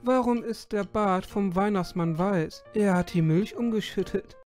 Warum ist der Bart vom Weihnachtsmann weiß? Er hat die Milch umgeschüttet.